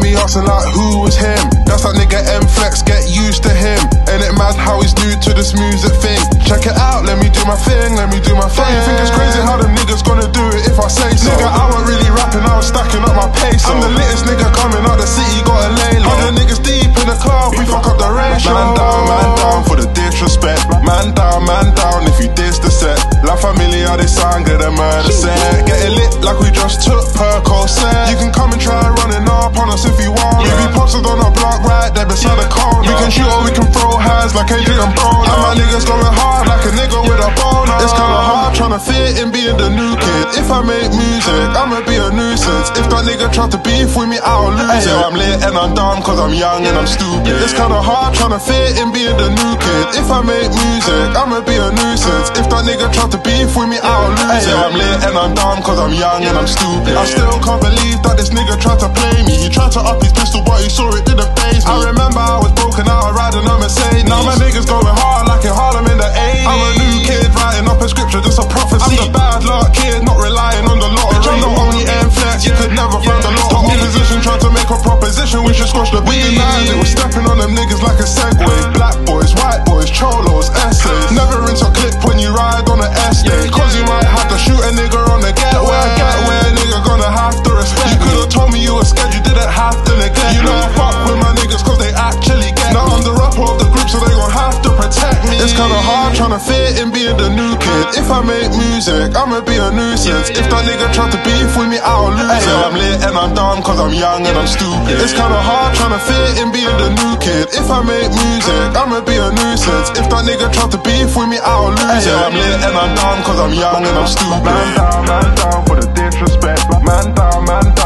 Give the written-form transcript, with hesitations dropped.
be asking like who was him. That's that nigga M-Flex, get used to him. Ain't it mad how he's new to this music thing? Check it out, let me do my thing, let me do my thing. You think it's crazy how them niggas gonna do it if I say so? Nigga, I wasn't really rapping, I was stacking up my pace. I'm the littest nigga coming out the city, gotta lay low. 100 niggas deep in the club, we fuck up the ratio. Man down for the disrespect. Man down if you diss the set. La Familia, they sound good at murder set. Getting lit like we just took Percocet. You can come and try running up on us if you want. We be posted on a block right there beside the corner. We can shoot or we can throw hands like Adrian Broner. And my niggas going hard like a nigga with a boner. It's kinda hard trying to fit in being the new kid. If I make music, I'ma be a nuisance. If that nigga try to beef with me, I'll lose it. I'm lit and I'm dumb cause I'm young and I'm stupid. It's kinda hard trying to fit in being the new kid. If I make music, I'ma be a nuisance. If that nigga try to beef with me, I'll lose it. I'm lit and I'm dumb cause I'm young and I'm stupid. I still can't believe that this nigga tried to play me. He tried to up his pistol but he saw it didn't faze me. I remember I was broken out riding a Mercedes. Now my niggas going hard like in Harlem in the 80s. I'm a new kid writing up a scripture, just a prophecy. I'm the bad luck kid, not relying on the lottery. I'm the only M-Flex, you could never find the lot. The opposition tried to make a proposition, we should squash the beat. It was stepping on them niggas like a Segway. Black boys, white boys, cholos, essays. Never rinse a clip when you ride on the estate. Cause you might have to shoot a nigga on the getaway. Nigga gonna have to respect. You could've told me you were scared, you didn't have to neglect. You know I fuck with my niggas cause they actually get me. Now I'm the rapper of the group so they gon' have to protect me. It's kinda hard trying to fit in being the new kid. If I make music, I'ma be a nuisance. If that nigga try to beef with me, I'll lose it. I'm lit and I'm dumb cause I'm young and I'm stupid. It's kinda hard trying to fit in being the new kid. If I make music, I'ma be a nuisance. If that nigga try to beef with me, I'll lose it. I'm lit and I'm dumb cause I'm young and I'm stupid. Man down for the disrespect. Man down